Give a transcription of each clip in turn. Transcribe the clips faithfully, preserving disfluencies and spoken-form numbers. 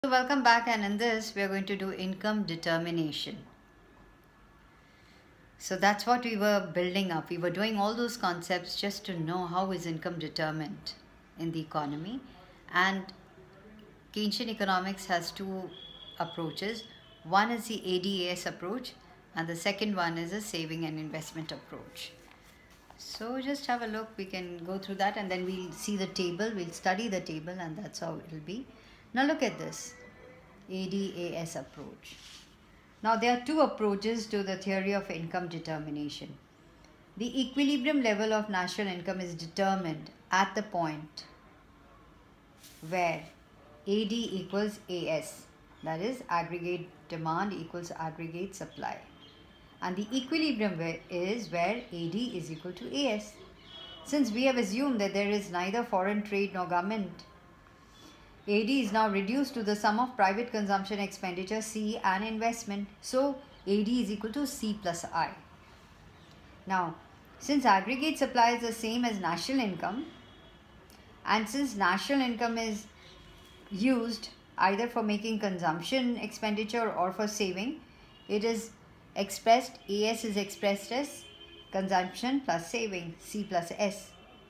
So welcome back, and in this we are going to do income determination. So that's what we were building up. We were doing all those concepts just to know how is income determined in the economy. And Keynesian economics has two approaches. One is the A D A S approach and the second one is a saving and investment approach. So just have a look, we can go through that and then we'll see the table, we'll study the table, and that's how it will be. Now look at this, A D A S approach. Now there are two approaches to the theory of income determination. The equilibrium level of national income is determined at the point where A D equals A S, that is aggregate demand equals aggregate supply. And the equilibrium is where A D is equal to A S. Since we have assumed that there is neither foreign trade nor government, A D is now reduced to the sum of private consumption expenditure C and investment. So A D is equal to C plus I. Now, since aggregate supply is the same as national income, and since national income is used either for making consumption expenditure or for saving, it is expressed, A S is expressed as consumption plus saving, C plus S.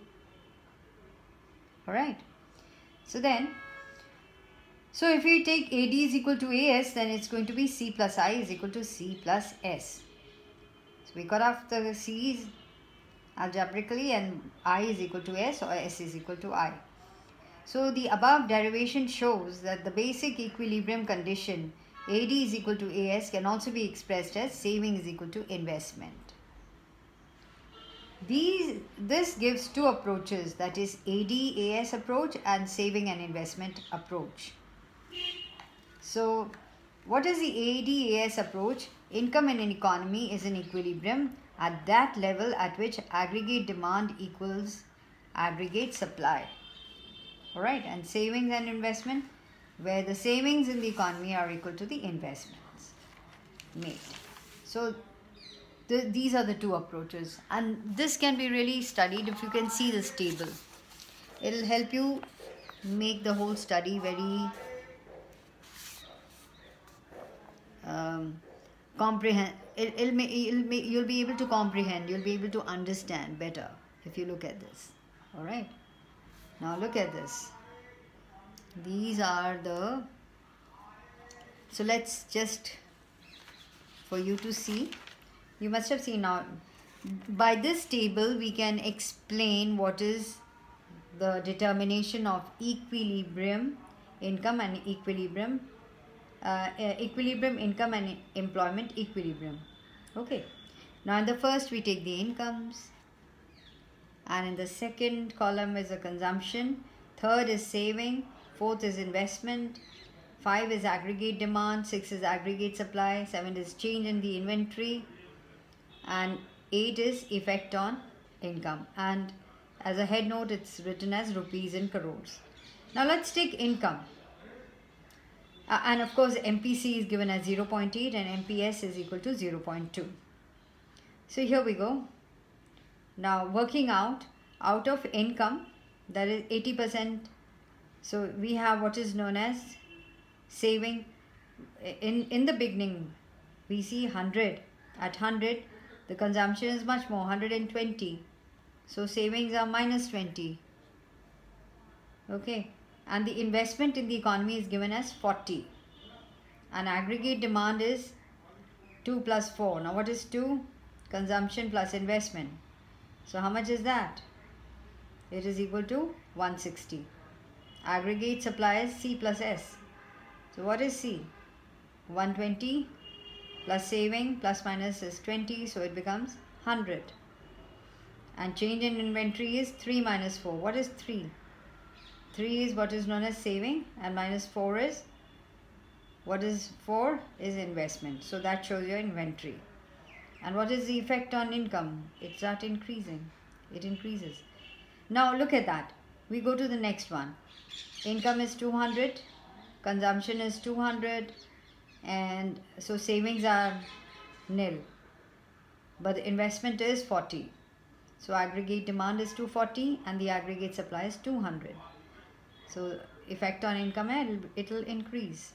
Alright. So then, so if we take A D is equal to A S, then it's going to be C plus I is equal to C plus S. So we got off the C's algebraically and I is equal to S or S is equal to I. So the above derivation shows that the basic equilibrium condition A D is equal to A S can also be expressed as saving is equal to investment. These, this gives two approaches, that is A D A S approach and saving and investment approach. So what is the A D A S approach? Income in an economy is in equilibrium at that level at which aggregate demand equals aggregate supply. Alright, and savings and investment, where the savings in the economy are equal to the investments made. So the, these are the two approaches, and this can be really studied if you can see this table. It will help you make the whole study very um, comprehend. It, it'll make, it'll make, you'll be able to comprehend, you'll be able to understand better if you look at this. Alright, now look at this. These are the, so let's just, for you to see, you must have seen now, by this table we can explain what is the determination of equilibrium income and equilibrium, uh, equilibrium income and employment equilibrium. Okay, now in the first we take the incomes, and in the second column is the consumption, third is saving, fourth is investment, five is aggregate demand, six is aggregate supply, seven is change in the inventory, and eight is effect on income. And as a head note, it's written as rupees in crores. Now let's take income. Uh, and of course, M P C is given as zero point eight and M P S is equal to zero point two. So here we go. Now working out, out of income, that is eighty percent. So we have what is known as saving. In, in the beginning, we see one hundred. At one hundred, the consumption is much more, one hundred twenty. So savings are minus twenty. Okay. And the investment in the economy is given as forty. And aggregate demand is two plus four. Now what is two? Consumption plus investment. So how much is that? It is equal to one hundred sixty. Aggregate supply is C plus S. So what is C? one hundred twenty plus saving plus minus is twenty, so it becomes one hundred. And change in inventory is three minus four. What is three? three is what is known as saving, and minus four is, what is four? Is investment. So that shows your inventory. And what is the effect on income? It starts increasing. It increases. Now look at that. We go to the next one. Income is two hundred, consumption is two hundred, and so savings are nil. But the investment is forty. So aggregate demand is two hundred forty and the aggregate supply is two hundred. So effect on income hai, it'll increase.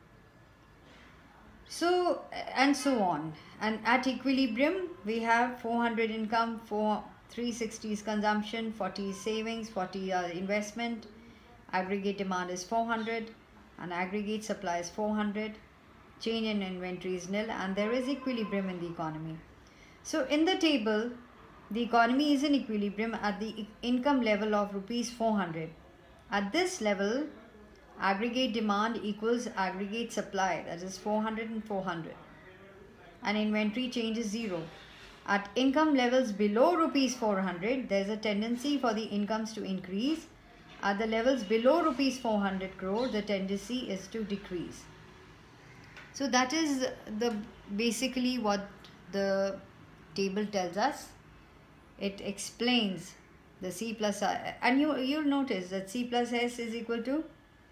So, and so on. And at equilibrium, we have four hundred income, four, three sixty is consumption, forty is savings, forty are investment, aggregate demand is four hundred, and aggregate supply is four hundred, change in inventory is nil, and there is equilibrium in the economy. So, in the table, the economy is in equilibrium at the income level of rupees four hundred. At this level, aggregate demand equals aggregate supply, that is four hundred and four hundred, and inventory change is zero. At income levels below rupees four hundred, there is a tendency for the incomes to increase. At the levels below rupees four hundred crore, the tendency is to decrease. So that is the basically what the table tells us. It explains the C plus I, and you you'll notice that C plus S is equal to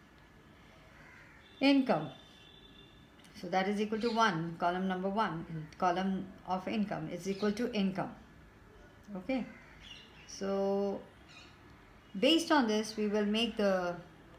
income. So that is equal to one, column number one, column of income is equal to income. Okay. So based on this, we will make the,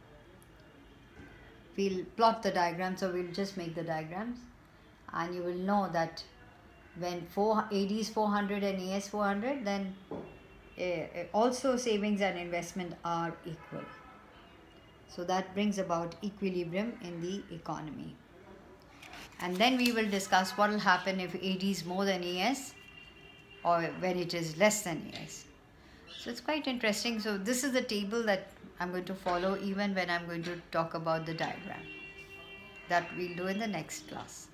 we'll plot the diagram. So we'll just make the diagrams, and you will know that when four, A D is four hundred and A S four hundred, then uh, also savings and investment are equal. So that brings about equilibrium in the economy. And then we will discuss what will happen if A D is more than A S or when it is less than A S. So it's quite interesting. So this is the table that I'm going to follow even when I'm going to talk about the diagram. That we'll do in the next class.